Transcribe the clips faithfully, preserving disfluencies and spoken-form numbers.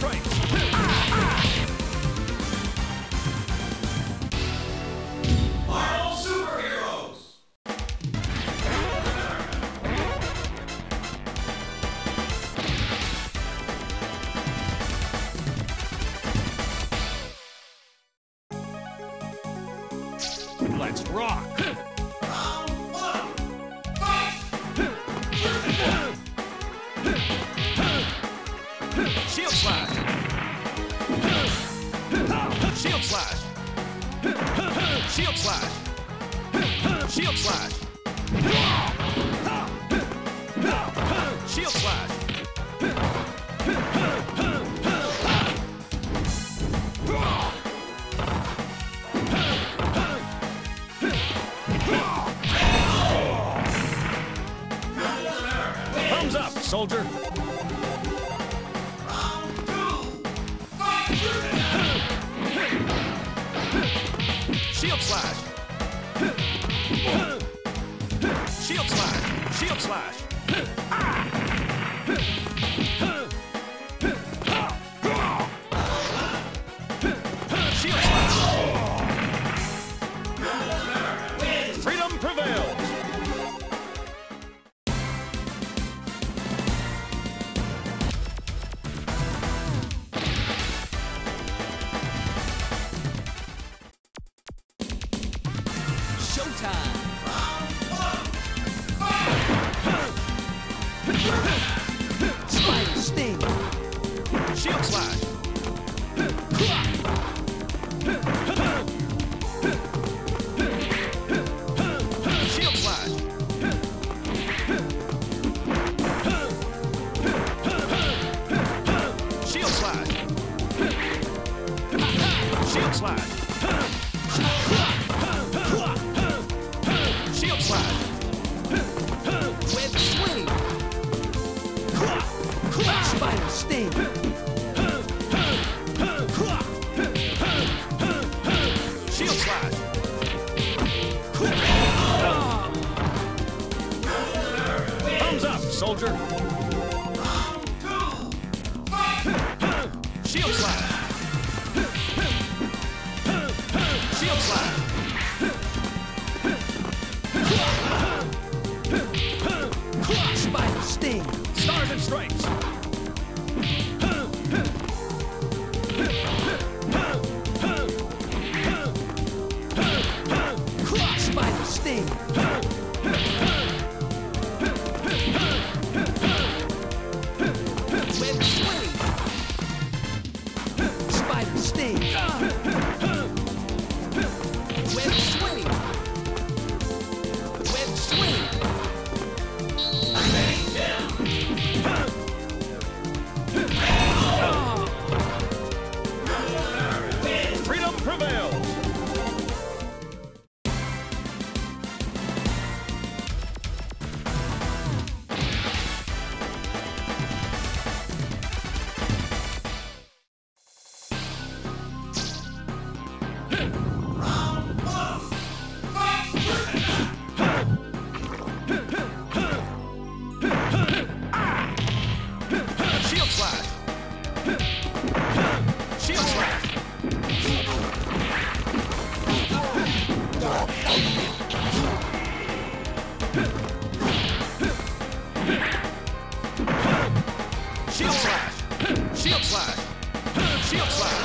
strength. Marvel Superheroes. Let's rock. Round one. Fight. Shield slash. Shield slash. Shield slash. Shield slash. Shield slash. Thumbs up, soldier. Round two. Fight. Shield slash. Shield slash. Shield slash. Shield slash. Freedom prevails. Showtime! Round one. Spider Sting! Shield slash. Shield slash. Shield slash. Shield slash. Shield slash. Web Swing! Spider Sting! Shield slash. Thumbs up, soldier. Round two. Fight. Shield slash. Shield slash. Spider Sting! Stars and stripes. Spider Sting! Web Swing! Spider Sting! Web Swing! Web Swing! Freedom prevails. Round one. Fight. Shield slash. Shield slash. Shield slash. Shield slash. Shield slash.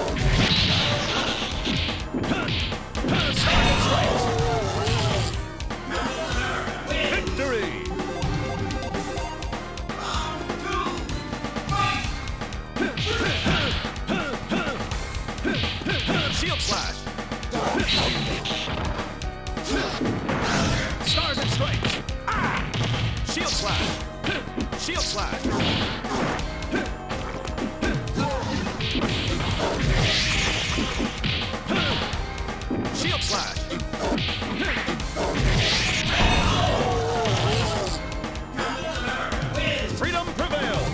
Stars and stripes. Victory. Round two. Fight. Shield slash. Stars and stripes. Shield slash. Shield slash. Shield slash. Freedom prevails.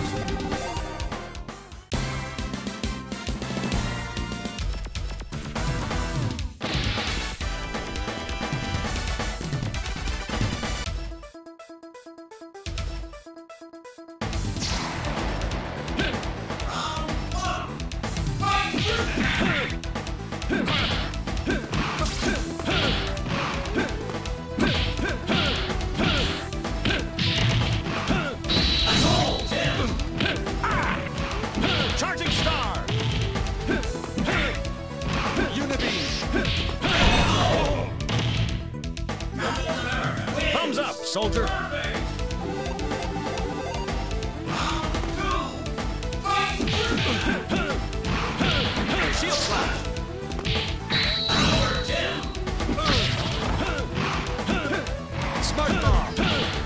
soldier. Shield slash. Smart bomb.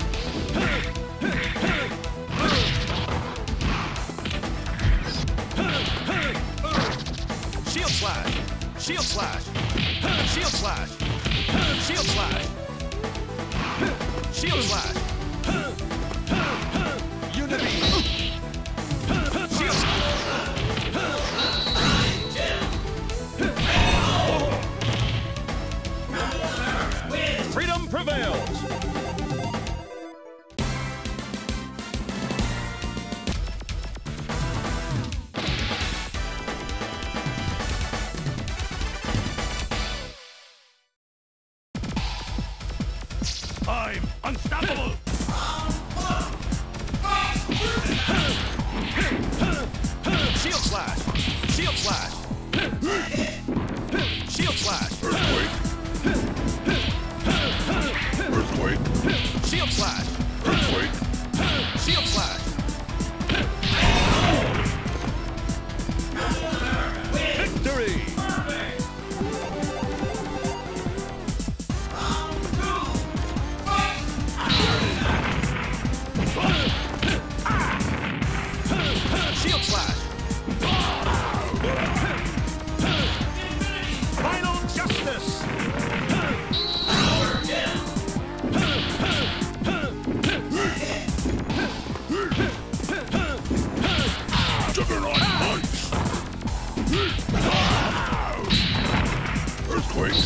Shield slash. Shield slash. Shield slash. Shield slash. Shield slash. Unity. Shield Freedom prevails. I'm unstoppable! Shield slash! Shield slash! Shield slash! Earthquake! Earthquake! Shield slash! Earthquake! Shield slash! Victory! Shield slash! Final justice! Juggernaut punch! Earthquake!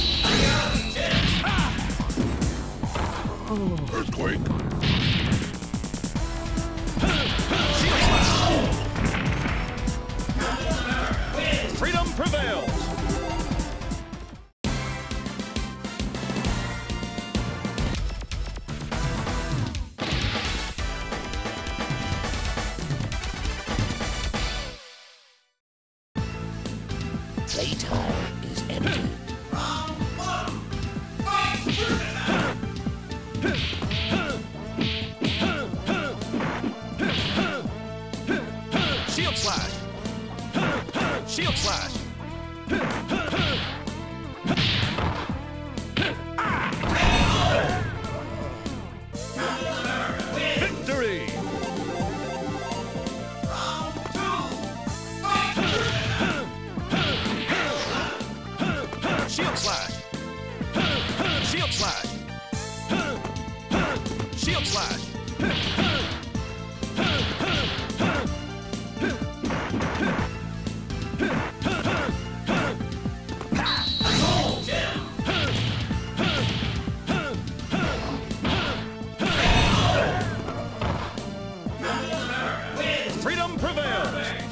Earthquake! Shield slash! Freedom prevails! Playtime is empty. Shield slash! Shield slash! Victory! Shield slash! Shield slash! Shield slash! Freedom prevails!